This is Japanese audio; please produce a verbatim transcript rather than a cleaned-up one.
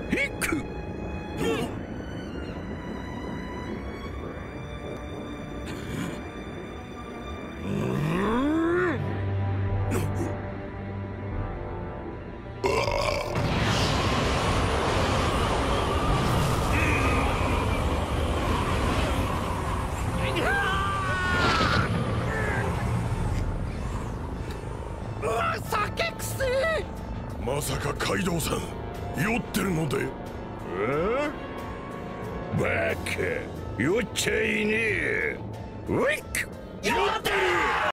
ヒック。 まさかカイドウさん酔ってるので？ え？バカ、酔っちゃいねえ。ウィック。酔ってる。